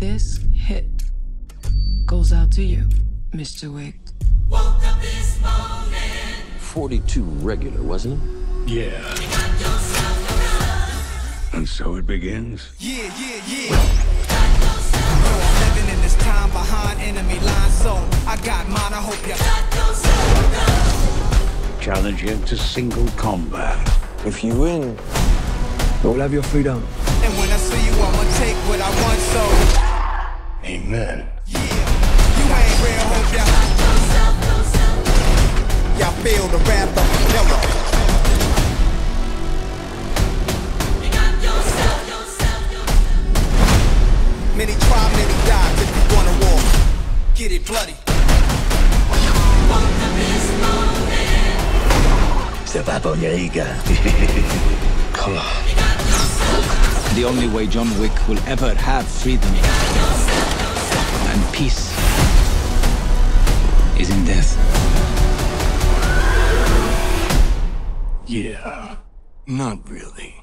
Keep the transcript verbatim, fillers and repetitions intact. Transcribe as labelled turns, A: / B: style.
A: This hit goes out to you, Mister Wick.
B: Woke up this morning.
C: forty-two regular, wasn't it?
D: Yeah. And so it begins.
E: Yeah, yeah, yeah. I'm living in this time behind enemy lines, so I got mine. I hope you
D: Challenge you to single combat.
F: If you win, you'll have your freedom.
E: And when I see you, I'ma take what I want, so
D: Amen.
E: yeah. You ain't real, hope ya. Y'all feel the wrath of Yellow. Many try, many die. If you wanna war, get it bloody.
F: C'est pas pour Riga. Come on.
G: The only way John Wick will ever have freedom and peace is in death.
D: Yeah. Not really.